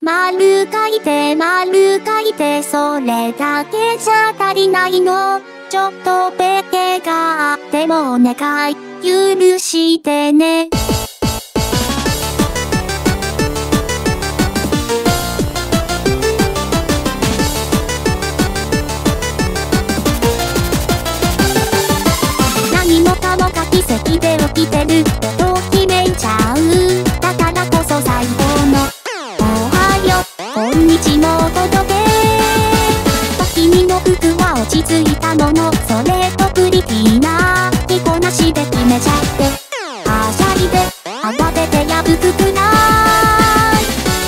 丸書いてそれだけじゃ足りないの。ちょっとペケがあってもお願い許してね。何もかもが奇跡で起きてると決めちゃう。だからこそ最後のおはようこんにちも届け。君の服は落ち着いたもの、それとプリティな着こなしで決めちゃって、はしゃいで慌てて破くくらい。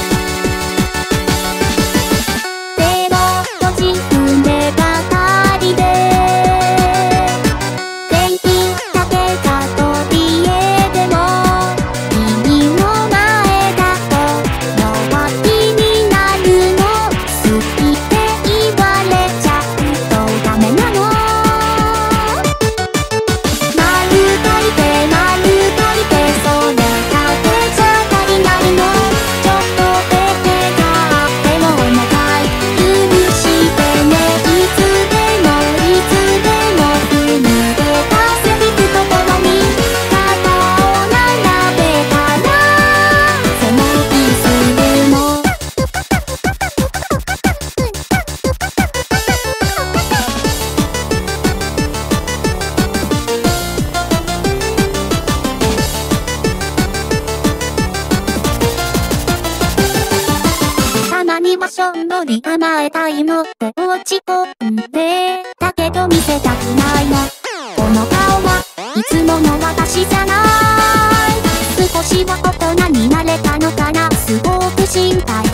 でも閉じ込めばかりで電気だけが飛びえでも君の前だと弱気になるの。好きって言われちゃうとダメなの。丸書いてそれだけじゃ足りないの。ちょっとペケがあってもお願い許してね。いつでも踏んでたセリフとともに肩を並べたら背伸びするの。たまにはしょんぼり甘えたいのって落ち込んでだけど見せたくないの。この顔はいつもの私じゃない。少しは大人になれたのかな。すごく心配